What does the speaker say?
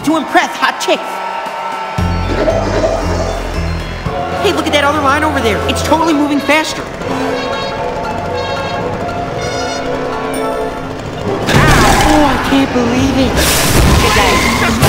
to impress hot chicks. Hey, look at that other line over there. It's totally moving faster. Ow! Oh, I can't believe it. Hey guys, just